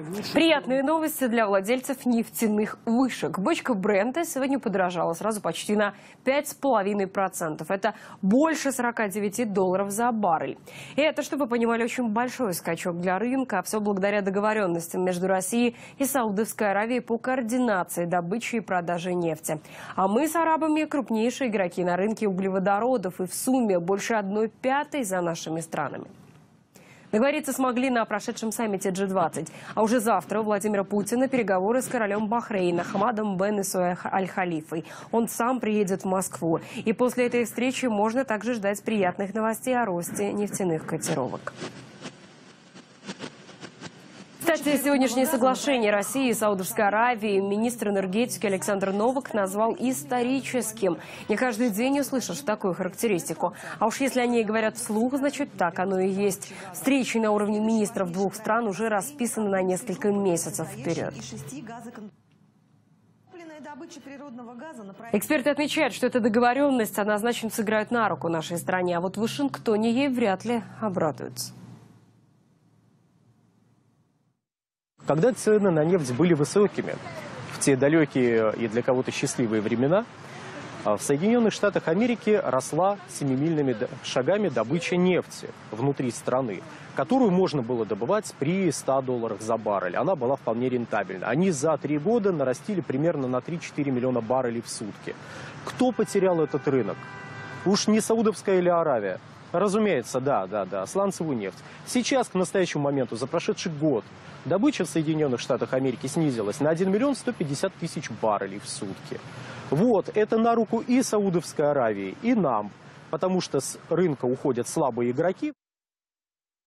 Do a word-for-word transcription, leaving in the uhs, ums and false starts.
Приятные новости для владельцев нефтяных вышек. Бочка Брента сегодня подорожала сразу почти на пять с половиной процентов. Это больше сорока девяти долларов за баррель. И это, чтобы вы понимали, очень большой скачок для рынка. Все благодаря договоренностям между Россией и Саудовской Аравией по координации добычи и продажи нефти. А мы с арабами крупнейшие игроки на рынке углеводородов и в сумме больше одной пятой за нашими странами. Договориться смогли на прошедшем саммите джи двадцать. А уже завтра у Владимира Путина переговоры с королем Бахрейна Хамадом бен Иса аль-Халифой. Он сам приедет в Москву. И после этой встречи можно также ждать приятных новостей о росте нефтяных котировок. Кстати, сегодняшнее соглашение России и Саудовской Аравии министр энергетики Александр Новак назвал историческим. Не каждый день услышишь такую характеристику. А уж если они говорят вслух, значит так оно и есть. Встречи на уровне министров двух стран уже расписаны на несколько месяцев вперед. Эксперты отмечают, что эта договоренность однозначно сыграет на руку нашей стране, а вот в Вашингтоне ей вряд ли обрадуются. Когда цены на нефть были высокими, в те далекие и для кого-то счастливые времена, в Соединенных Штатах Америки росла семимильными шагами добыча нефти внутри страны, которую можно было добывать при ста долларах за баррель. Она была вполне рентабельна. Они за три года нарастили примерно на три-четыре миллиона баррелей в сутки. Кто потерял этот рынок? Уж не Саудовская или Аравия? Разумеется, да, да, да, сланцевую нефть. Сейчас, к настоящему моменту, за прошедший год, добыча в Соединенных Штатах Америки снизилась на один миллион сто пятьдесят тысяч баррелей в сутки. Вот, это на руку и Саудовской Аравии, и нам, потому что с рынка уходят слабые игроки.